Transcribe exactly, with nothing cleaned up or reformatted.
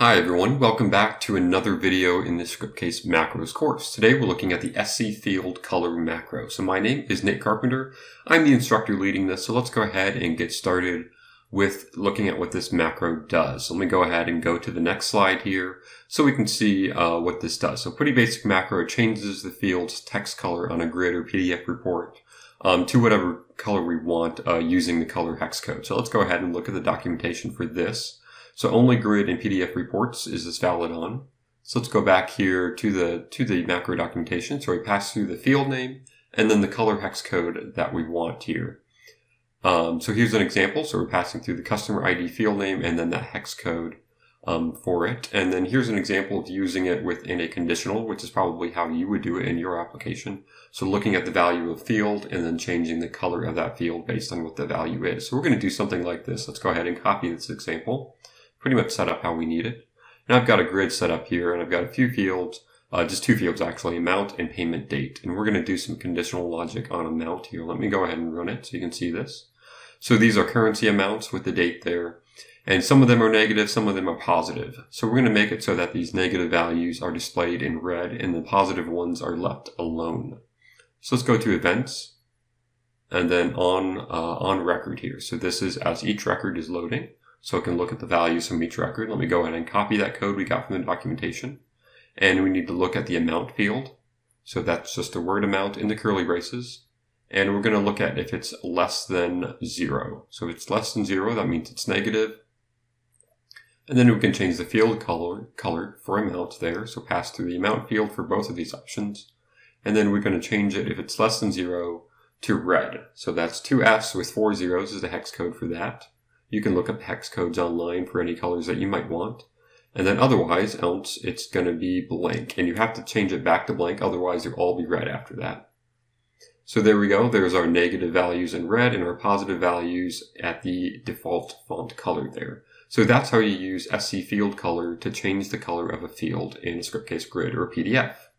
Hi everyone, welcome back to another video in the Scriptcase Macros course. Today we're looking at the S C field color macro. So my name is Nate Carpenter. I'm the instructor leading this, so let's go ahead and get started with looking at what this macro does. So let me go ahead and go to the next slide here so we can see uh, what this does. So pretty basic macro. It changes the field's text color on a grid or P D F report um, to whatever color we want uh, using the color hex code. So let's go ahead and look at the documentation for this. So only grid and P D F reports is this valid on. So let's go back here to the to the macro documentation. So we pass through the field name and then the color hex code that we want here. Um, so here's an example. So we're passing through the customer I D field name and then that hex code um, for it. And then here's an example of using it within a conditional, which is probably how you would do it in your application. So looking at the value of field and then changing the color of that field based on what the value is. So we're going to do something like this. Let's go ahead and copy this example. Pretty much set up how we need it. And I've got a grid set up here, and I've got a few fields, uh, just two fields actually, amount and payment date. And we're going to do some conditional logic on amount here. Let me go ahead and run it so you can see this. So these are currency amounts with the date there. And some of them are negative, some of them are positive. So we're going to make it so that these negative values are displayed in red and the positive ones are left alone. So let's go to events and then on, uh, on record here. So this is as each record is loading. So it can look at the values from each record. Let me go ahead and copy that code we got from the documentation. And we need to look at the amount field. So that's just the word amount in the curly braces. And we're going to look at if it's less than zero. So if it's less than zero, that means it's negative. And then we can change the field color, color for amount there. So pass through the amount field for both of these options. And then we're going to change it if it's less than zero to red. So that's two F's with four zeros is the hex code for that. You can look up hex codes online for any colors that you might want. And then otherwise, else it's going to be blank. And you have to change it back to blank, otherwise it'll all be red after that. So there we go. There's our negative values in red and our positive values at the default font color there. So that's how you use S C field color to change the color of a field in a Scriptcase grid or a P D F.